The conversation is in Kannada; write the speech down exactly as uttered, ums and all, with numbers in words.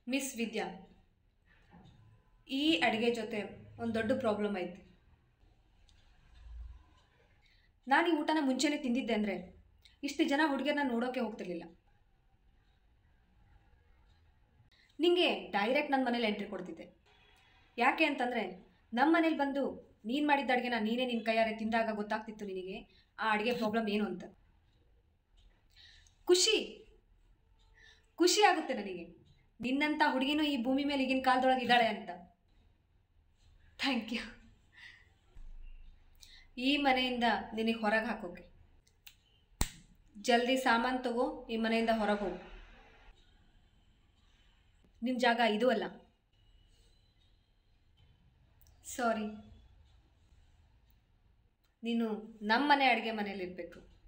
ಮಿಸ್ ವಿದ್ಯಾ, ಈ ಅಡುಗೆ ಜೊತೆ ಒಂದು ದೊಡ್ಡ ಪ್ರಾಬ್ಲಮ್ ಐತೆ. ನಾನು ಈ ಊಟನ ಮುಂಚೆನೇ ತಿಂದಿದ್ದೆ ಅಂದರೆ ಇಷ್ಟು ಜನ ಹುಡುಗಿಯರನ್ನ ನೋಡೋಕ್ಕೆ ಹೋಗ್ತಿರ್ಲಿಲ್ಲ. ನಿಂಗೆ ಡೈರೆಕ್ಟ್ ನನ್ನ ಮನೇಲಿ ಎಂಟ್ರಿ ಕೊಡ್ತಿದ್ದೆ. ಯಾಕೆ ಅಂತಂದರೆ ನಮ್ಮ ಮನೇಲಿ ಬಂದು ನೀನು ಮಾಡಿದ್ದ ಅಡುಗೆನ ನೀನೇ ನಿನ್ನ ಕೈಯಾರೆ ತಿಂದಾಗ ಗೊತ್ತಾಗ್ತಿತ್ತು ನಿನಗೆ ಆ ಅಡುಗೆ ಪ್ರಾಬ್ಲಮ್ ಏನು ಅಂತ. ಖುಷಿ ಖುಷಿ ಆಗುತ್ತೆ ನನಗೆ, ನಿನ್ನಂಥ ಹುಡುಗಿನೂ ಈ ಭೂಮಿ ಮೇಲೆ ಈಗಿನ ಕಾಲದೊಳಗೆ ಇದ್ದಾಳೆ ಅಂತ. Thank you. ಈ ಮನೆಯಿಂದ ನಿನಗೆ ಹೊರಗೆ ಹಾಕೋಕೆ ಜಲ್ದಿ ಸಾಮಾನು ತಗೋ, ಈ ಮನೆಯಿಂದ ಹೊರಗೆ ಹೋಗು. ನಿನ್ನ ಜಾಗ ಇದು ಅಲ್ಲ. ಸಾರಿ, ನೀನು ನಮ್ಮ ಮನೆ ಅಡುಗೆ ಮನೇಲಿರಬೇಕು.